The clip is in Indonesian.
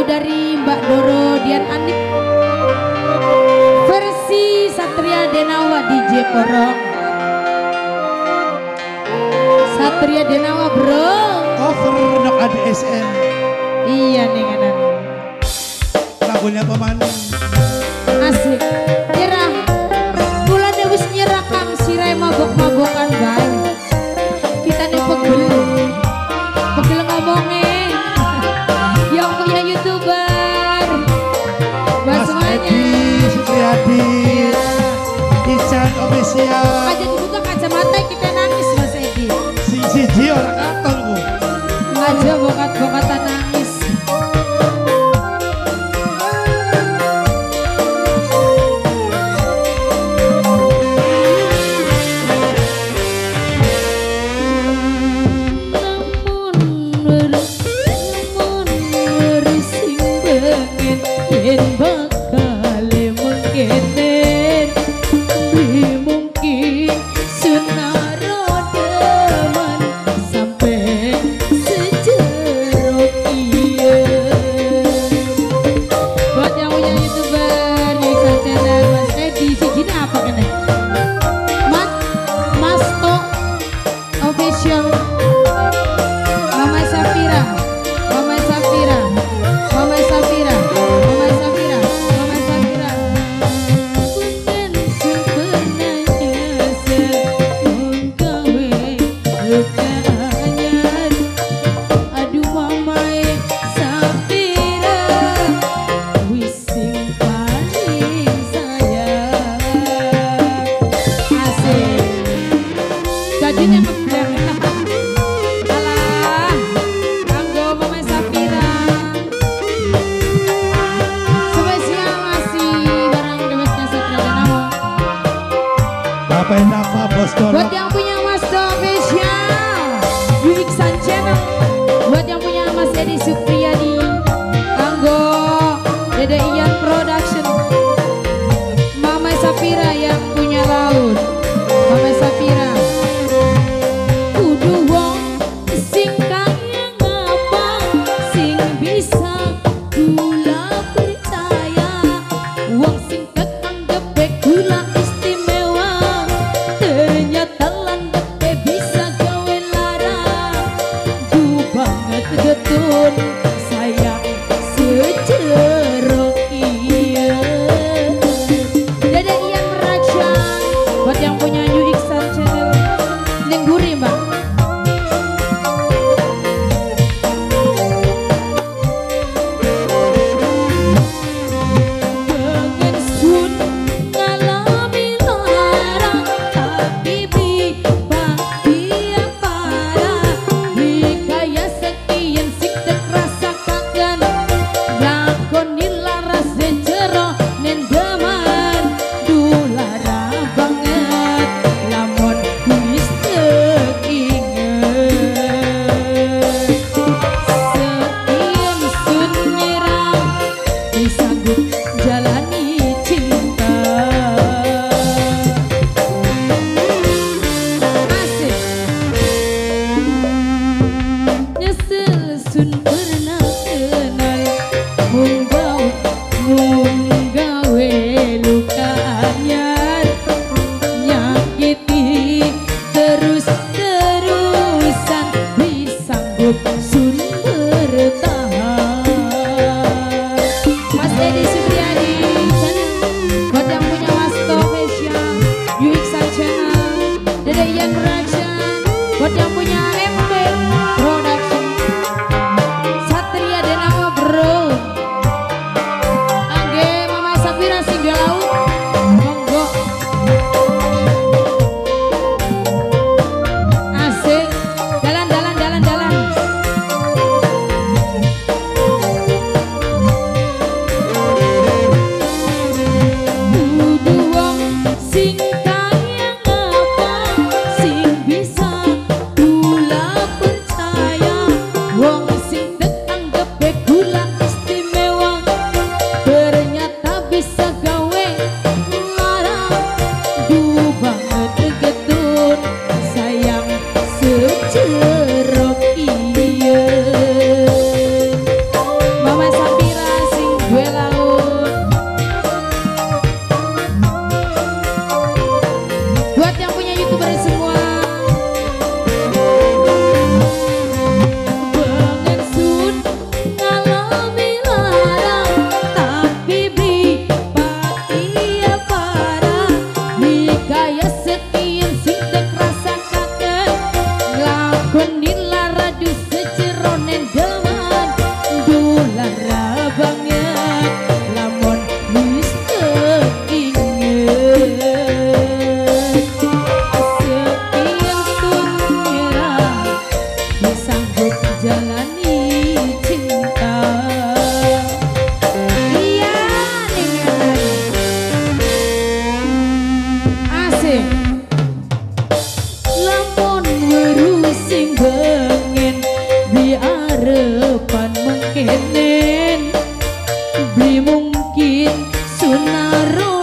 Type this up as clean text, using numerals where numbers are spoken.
dari Mbak Doro Dian Anip, versi Satria Denawa DJ Korong. Satria Denawa bro, cover nok ADSN. iya nih kanan Lagunya pemandu asik nyerah bulan wis nyerah kang sirai mabok-mabokan bae kita nih pegel ngomongin yang punya YouTuber buat semuanya Supriyadi Ican Official aja dibuka kacamata kita nangis Mas Edi siji orang katon ku aja bokat-bokatan nangis. Buat yang punya Mas Do Official, Unique Sun Channel. Buat yang punya Mas Edi Supriyadi, Anggo Dede Ian Production, Mama Safira yang punya laut, Mama Safira. Kudu wong sing kaya ngapa, sing bisa gula percaya, wong sing keanggep gula istimewa. Ternyata landep bisa gawe lara, du banget getun. kenen beli mungkin sunaro